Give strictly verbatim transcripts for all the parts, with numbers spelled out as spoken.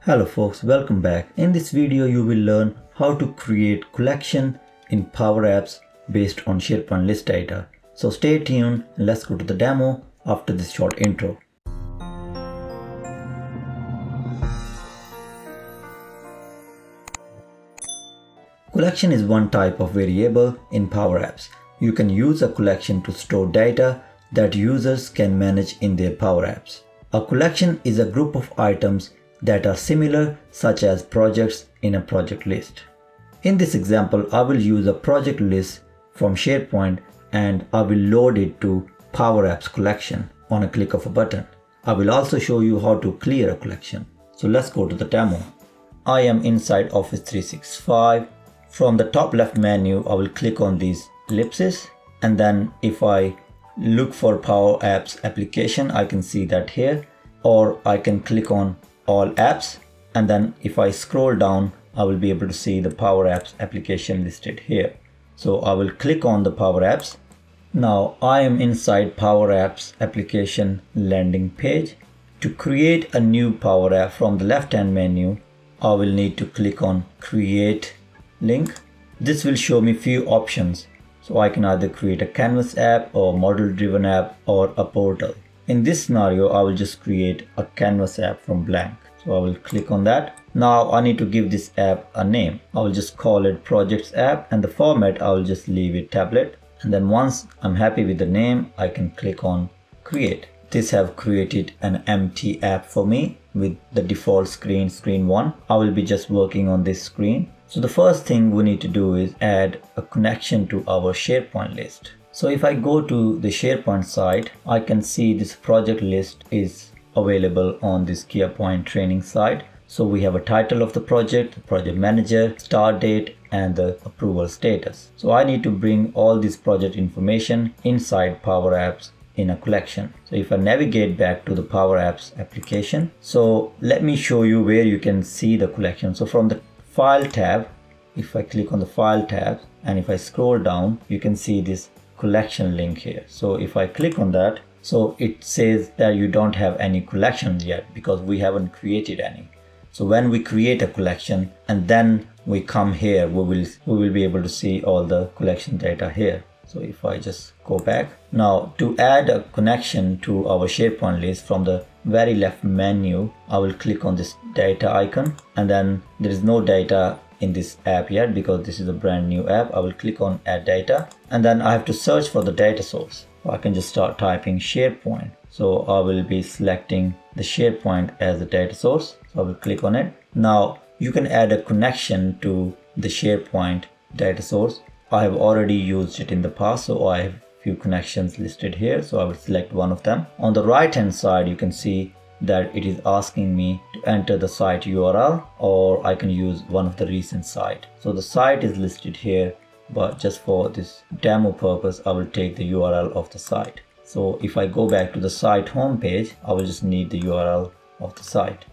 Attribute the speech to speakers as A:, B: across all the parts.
A: Hello folks, welcome back. In this video you will learn how to create collection in PowerApps based on SharePoint list data. So stay tuned and let's go to the demo after this short intro. Collection is one type of variable in PowerApps. You can use a collection to store data that users can manage in their PowerApps. A collection is a group of items that are similar, such as projects in a project list. In this example, I will use a project list from SharePoint and I will load it to PowerApps collection on a click of a button. I will also show you how to clear a collection. So let's go to the demo. I am inside Office three sixty-five. From the top left menu, I will click on these ellipses, and then if I look for PowerApps application, I can see that here, or I can click on all apps, and then if I scroll down I will be able to see the PowerApps application listed here. So I will click on the PowerApps. Now I am inside PowerApps application landing page. To create a new PowerApp, from the left hand menu I will need to click on create link. This will show me few options, so I can either create a canvas app or model driven app or a portal. In this scenario, I will just create a canvas app from blank. So I will click on that. Now I need to give this app a name. I will just call it projects app, and the format I will just leave it tablet. And then once I'm happy with the name, I can click on create. This have created an empty app for me with the default screen, screen one. I will be just working on this screen. So the first thing we need to do is add a connection to our SharePoint list. So if I go to the SharePoint site, I can see this project list is available on this KeaPoint training site. So we have a title of the project, the project manager, start date, and the approval status. So I need to bring all this project information inside PowerApps in a collection. So if I navigate back to the PowerApps application, so let me show you where you can see the collection. So from the File tab, if I click on the File tab and if I scroll down, you can see this collection link here. So if I click on that, so it says that you don't have any collections yet because we haven't created any. So when we create a collection and then we come here, we will we will be able to see all the collection data here. So if I just go back now to add a connection to our SharePoint list, from the very left menu I will click on this data icon, and then there is no data in this app yet because this is a brand new app. I will click on add data, and then I have to search for the data source. I can just start typing SharePoint. So I will be selecting the SharePoint as the data source. So I will click on it. Now you can add a connection to the SharePoint data source. I have already used it in the past, so I have few connections listed here. So I will select one of them. On the right hand side you can see that it is asking me to enter the site U R L, or I can use one of the recent site. So the site is listed here, but just for this demo purpose I will take the U R L of the site. So if I go back to the site home page, I will just need the U R L of the site.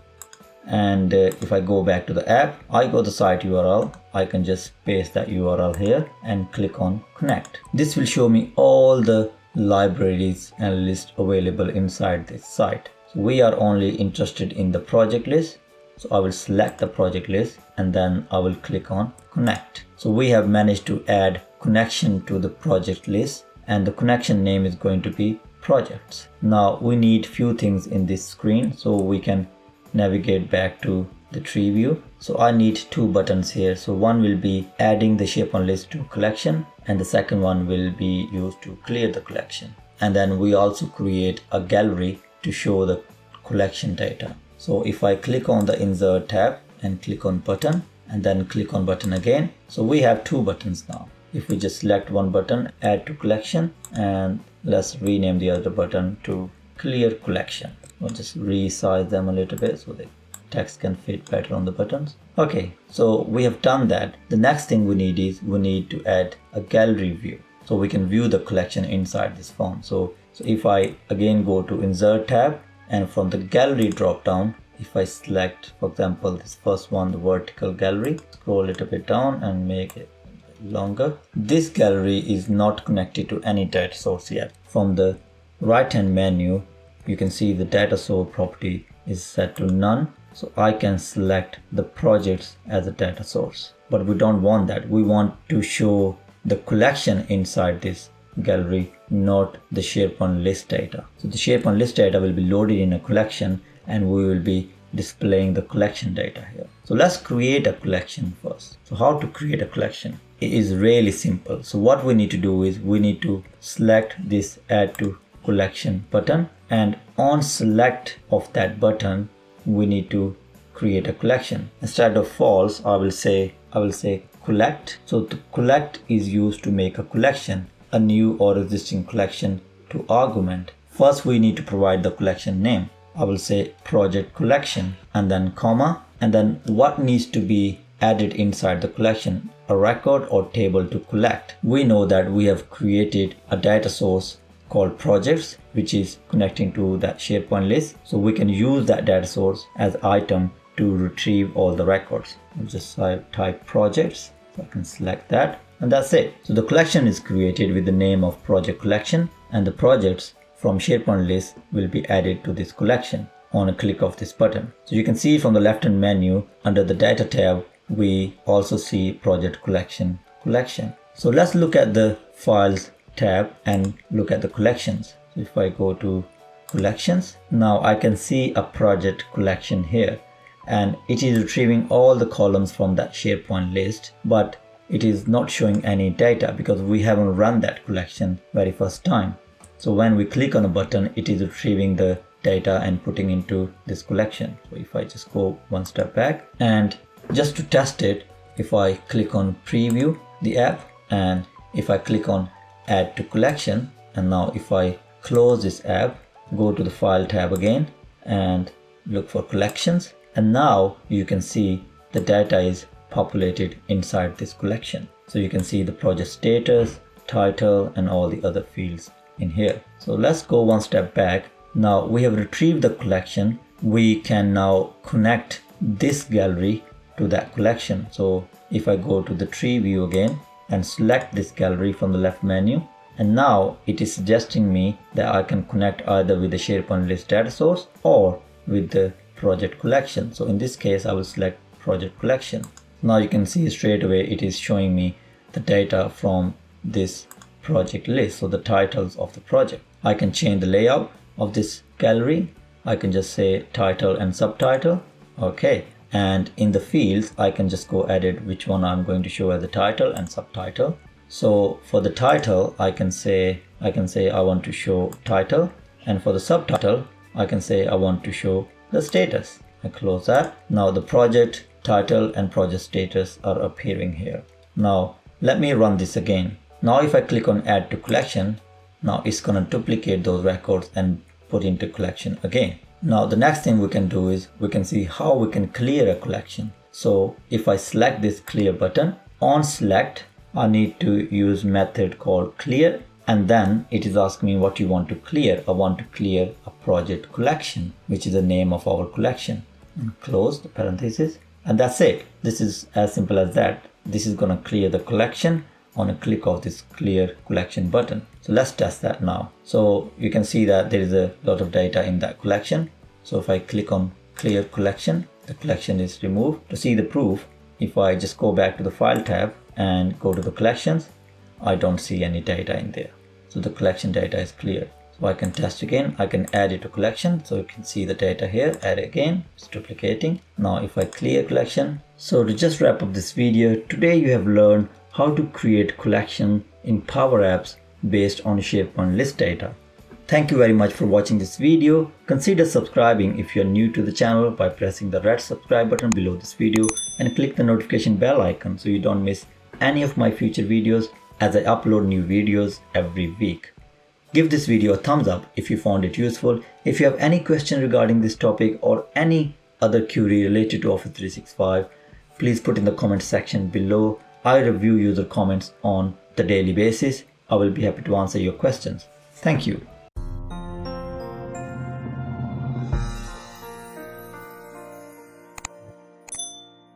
A: And uh, if I go back to the app, I go to the site U R L, I can just paste that U R L here and click on connect. This will show me all the libraries and lists available inside this site. So we are only interested in the project list. So I will select the project list and then I will click on connect. So we have managed to add connection to the project list, and the connection name is going to be projects. Now we need few things in this screen, so we can navigate back to the tree view. So I need two buttons here. So one will be adding the SharePoint list to collection, and the second one will be used to clear the collection. And then we also create a gallery to show the collection data. So if I click on the insert tab and click on button and then click on button again, so we have two buttons now. If we just select one button, add to collection, and let's rename the other button to clear collection. I'll just resize them a little bit so the text can fit better on the buttons. Okay, so we have done that. The next thing we need is we need to add a gallery view, so we can view the collection inside this form. So, so if I again go to insert tab, and from the gallery drop down, if I select, for example, this first one, the vertical gallery, scroll a little bit down and make it longer. This gallery is not connected to any data source yet. From the right hand menu, you can see the data source property is set to none. So I can select the projects as a data source, but we don't want that. We want to show the collection inside this gallery, not the SharePoint list data. So the SharePoint list data will be loaded in a collection and we will be displaying the collection data here. So let's create a collection first. So how to create a collection? It is really simple. So what we need to do is we need to select this add to collection button, and on select of that button we need to create a collection. Instead of false, I will say I will say collect. So the collect is used to make a collection, a new or existing collection to augment. First we need to provide the collection name. I will say project collection and then comma, and then what needs to be added inside the collection, a record or table to collect. We know that we have created a data source called projects, which is connecting to that SharePoint list. So we can use that data source as item to retrieve all the records. I'll just type projects, so I can select that, and that's it. So the collection is created with the name of project collection, and the projects from SharePoint list will be added to this collection on a click of this button. So you can see from the left hand menu under the data tab, we also see project collection collection. So let's look at the files tab and look at the collections. So if I go to collections, now I can see a project collection here, and it is retrieving all the columns from that SharePoint list, but it is not showing any data because we haven't run that collection very first time. So when we click on a button, it is retrieving the data and putting into this collection. So if I just go one step back, and just to test it, if I click on preview the app, and if I click on add to collection, and now if I close this app, go to the file tab again and look for collections, and now you can see the data is populated inside this collection. So you can see the project status, title, and all the other fields in here. So let's go one step back. Now we have retrieved the collection. We can now connect this gallery to that collection. So if I go to the tree view again and select this gallery from the left menu, and now it is suggesting me that I can connect either with the SharePoint list data source or with the project collection. So in this case I will select project collection. Now you can see straight away it is showing me the data from this project list, so the titles of the project. I can change the layout of this gallery. I can just say title and subtitle. Okay, and in the fields I can just go edit which one I'm going to show as the title and subtitle. So for the title I can say I can say I want to show title, and for the subtitle I can say I want to show the status. I close that. Now the project title and project status are appearing here. Now let me run this again. Now if I click on add to collection, now it's gonna duplicate those records and put into collection again. Now the next thing we can do is we can see how we can clear a collection. So if I select this clear button, on select I need to use method called clear, and then it is asking me what you want to clear. I want to clear a project collection, which is the name of our collection. And close the parenthesis, and that's it. This is as simple as that. This is gonna clear the collection on a click of this clear collection button. So let's test that now. So you can see that there is a lot of data in that collection. So if I click on clear collection, the collection is removed. To see the proof, if I just go back to the file tab and go to the collections, I don't see any data in there. So the collection data is clear. So I can test again. I can add it to collection. So you can see the data here, add again, it's duplicating. Now if I clear collection. So to just wrap up this video, today you have learned how to create collection in PowerApps based on SharePoint list data. Thank you very much for watching this video. Consider subscribing if you are new to the channel by pressing the red subscribe button below this video and click the notification bell icon so you don't miss any of my future videos as I upload new videos every week. Give this video a thumbs up if you found it useful. If you have any question regarding this topic or any other query related to Office three sixty-five, please put in the comment section below. I review user comments on the daily basis. I will be happy to answer your questions. Thank you.